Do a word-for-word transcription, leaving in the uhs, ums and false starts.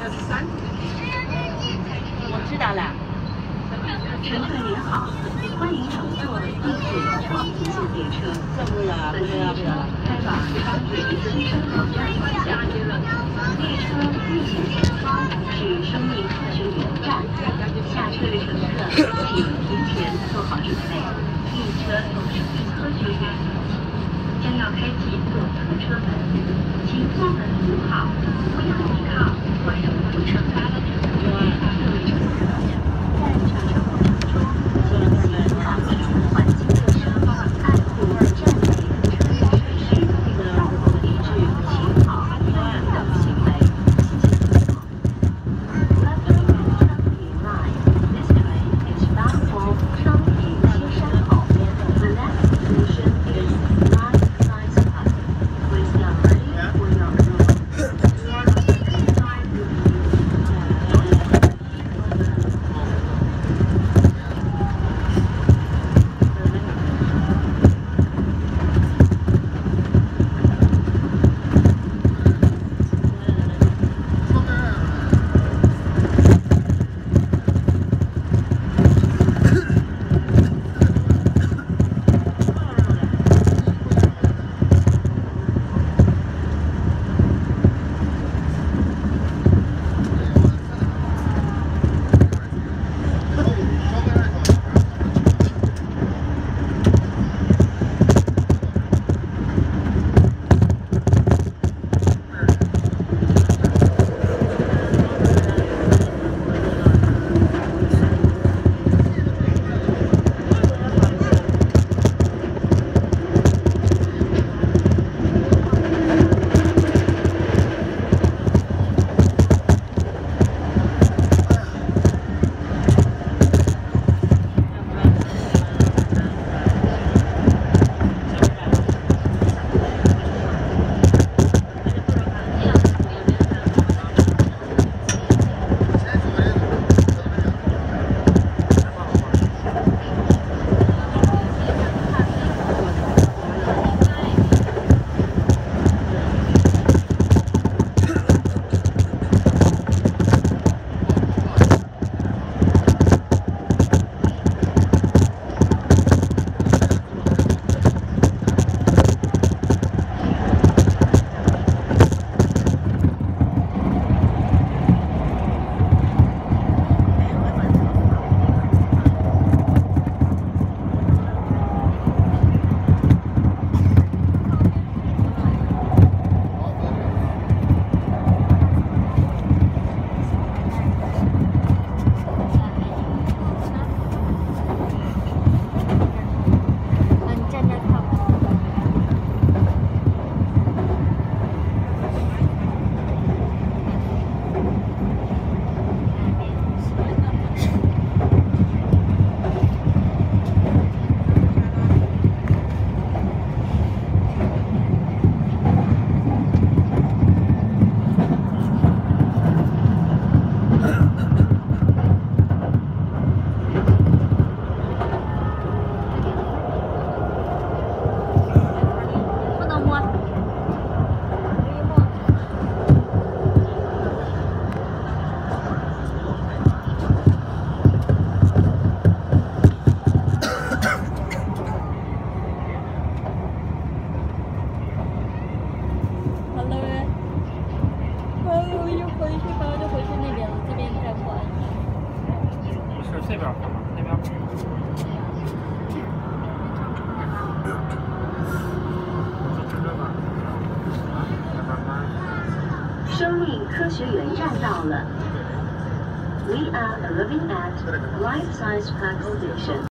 我知道了。 乘客您好，欢迎乘坐地铁长途线列车。 这不了，不了，不了。 开往长途西山口站下。列车目前前方是生命科学园站，下车的乘客请提前做好准备。列车从生命科学园将要开启左侧车门，请坐稳扶好，不要依靠或手扶车门。各位乘客，在乘车过程中，请保持环境卫生，爱护站内车辆设施，道路礼制、勤跑、分离等行为。CHI'ERQI Line. This train is bound for ChangPing Line. The next station is Life Science Park. Please get ready for your arrival. We are arriving at Life Science Park Station.